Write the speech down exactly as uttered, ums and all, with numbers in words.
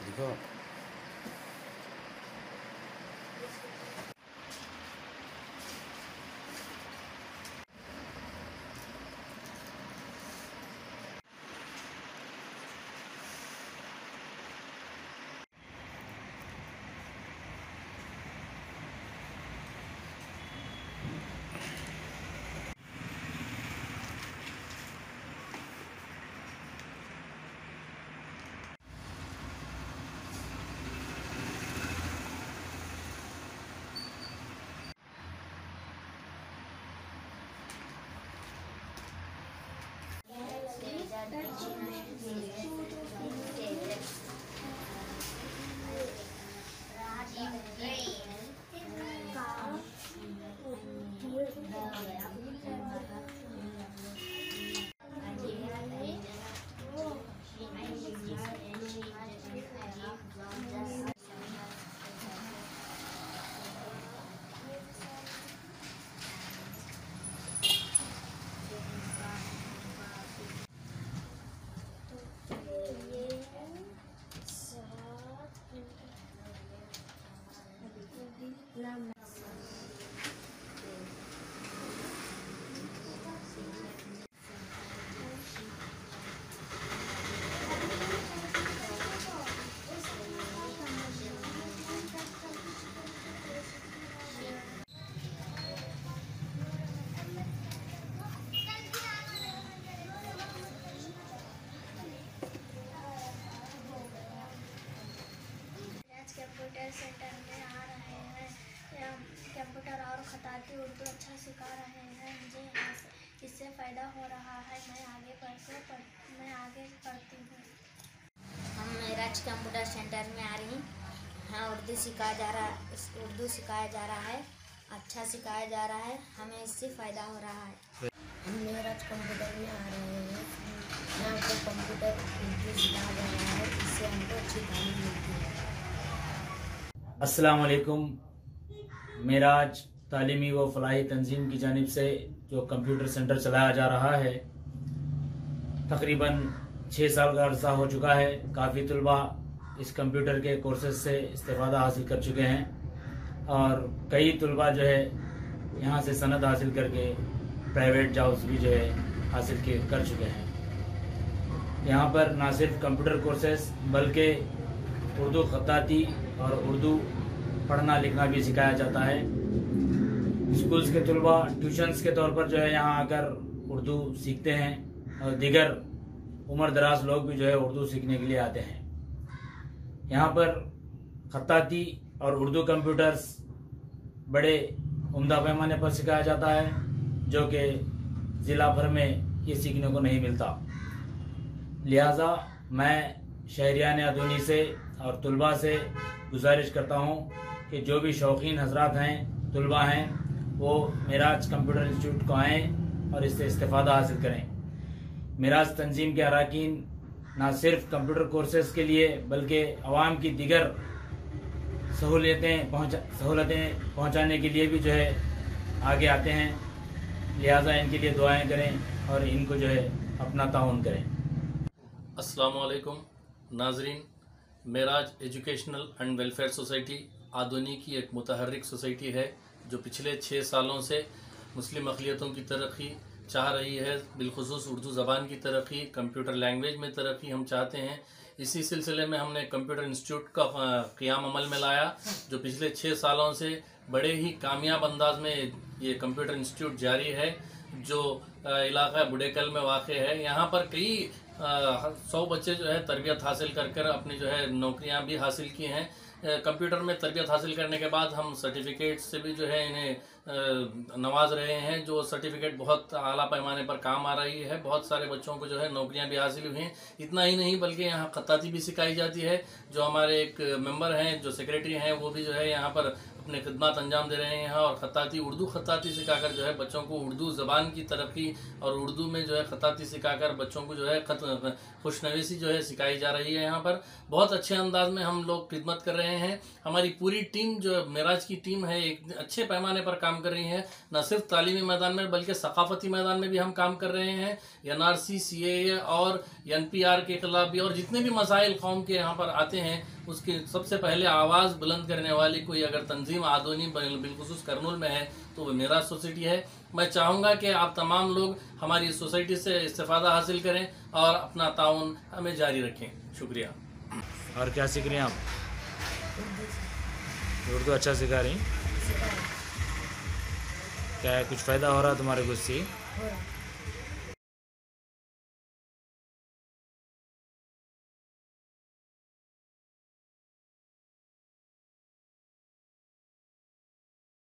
देखो computer centre में आ रहे हैं। कंप्यूटर और खताती उर्दू अच्छा सिखा रहे हैं। मुझे यहाँ से इससे फ़ायदा हो रहा है। मैं आगे पढ़कर पढ़ मैं आगे पढ़ती हूँ। हम मेराज कंप्यूटर सेंटर में आ रही हाँ उर्दू सिखाया जा रहा उर्दू सिखाया जा रहा है। अच्छा सिखाया जा रहा है। हमें इससे फ़ायदा हो रहा है। हम मेराज कंप्यूटर में आ रहे हैं। यहाँ पर कंप्यूटर उर्दू सिखाया जा रहा है। इससे हमको अच्छी तालीम मिलती है। अस्सलाम वालेकुम। मेराज तालीमी व फलाही तंजीम की जानिब से जो कंप्यूटर सेंटर चलाया जा रहा है, तकरीबन छः साल का अरसा हो चुका है। काफ़ी तलबा इस कंप्यूटर के कोर्सेज से इस्तेफादा हासिल कर चुके हैं और कई तलबा जो है यहाँ से सनद हासिल करके प्राइवेट जॉब्स भी जो है हासिल के कर चुके हैं। यहाँ पर ना सिर्फ कंप्यूटर कोर्सेज बल्कि उर्दू खताती और उर्दू पढ़ना लिखना भी सिखाया जाता है। स्कूल्स के तलबा ट्यूशन्स के तौर पर जो है यहाँ आकर उर्दू सीखते हैं और दीगर उम्र दराज लोग भी जो है उर्दू सीखने के लिए आते हैं। यहाँ पर खताती और उर्दू कंप्यूटर्स बड़े उम्दा पैमाने पर सिखाया जाता है, जो कि ज़िला भर में ये सीखने को नहीं मिलता। लिहाजा मैं शहरियान अदूनी से और तुलबा से गुजारिश करता हूँ कि जो भी शौकीन हजरात हैं, तुलबा हैं, वो मेराज कंप्यूटर इंस्टीट्यूट को आएँ और इससे इस्तेफादा हासिल करें। मेराज तंजीम के अरकान ना सिर्फ कंप्यूटर कोर्सेज के लिए बल्कि अवाम की दीगर सहूलियतें पहुँचा सहूलतें पहुँचाने के लिए भी जो है आगे आते हैं। लिहाजा इनके लिए दुआएं करें और इनको जो है अपना ताउन करें। अस्सलामु अलैकुम नाजरीन, Meraj educational and welfare society Adoni की एक मुतहर्रिक सोसाइटी है जो पिछले छः सालों से मुस्लिम अक़लियतों की तरक्की चाह रही है। बिलखुसूस उर्दू ज़बान की तरक्की, कंप्यूटर लैंग्वेज में तरक्की हम चाहते हैं। इसी सिलसिले में हमने कंप्यूटर इंस्टीट्यूट का क़याम अमल में लाया, जो पिछले छः सालों से बड़े ही कामयाब अंदाज में ये कंप्यूटर इंस्टीट्यूट जारी है, जो इलाका बुडेकल में वाक़ है। यहाँ पर कई सौ बच्चे जो है तरबियत हासिल कर कर अपनी जो है नौकरियां भी हासिल की हैं। कंप्यूटर में तरबियत हासिल करने के बाद हम सर्टिफिकेट से भी जो है इन्हें नवाज रहे हैं, जो सर्टिफिकेट बहुत आला पैमाने पर काम आ रही है। बहुत सारे बच्चों को जो है नौकरियां भी हासिल हुई हैं। इतना ही नहीं बल्कि यहाँ खताती भी सिखाई जाती है। जो हमारे एक मेंबर हैं, जो सेक्रेटरी हैं, वो भी जो है यहाँ पर अपने खिदमत अंजाम दे रहे हैं और ख़ताती उर्दू ख़ताती सिखाकर जो है बच्चों को उर्दू ज़बान की तरक्की और उर्दू में जो है ख़ताती सिखाकर बच्चों को जो है खुशनवीसी जो है सिखाई जा रही है। यहाँ पर बहुत अच्छे अंदाज में हम लोग खिदमत कर रहे हैं। रहे हैं। हमारी पूरी टीम जो मेराज की टीम है एक अच्छे पैमाने पर काम कर रही है। न सिर्फ तालीमी मैदान में बल्कि सकाफती मैदान में भी हम काम कर रहे हैं। एन आर सी, सी ए ए और एन पी आर के खिलाफ भी, और जितने भी मसाइल कौम के यहाँ पर आते हैं उसकी सबसे पहले आवाज़ बुलंद करने वाली कोई अगर तंजीम आदोनी बिलखुसूस करनूल में है तो वो मेराज सोसाइटी है। मैं चाहूँगा कि आप तमाम लोग हमारी इस सोसाइटी से इस्तेफादा हासिल करें और अपना ताउन हमें जारी रखें। शुक्रिया। और क्या सीख रही हैं आप? उर्दू अच्छा सिखा रही हैं? क्या है, कुछ फ़ायदा हो रहा है तुम्हारे कुछ से? हो रहा है।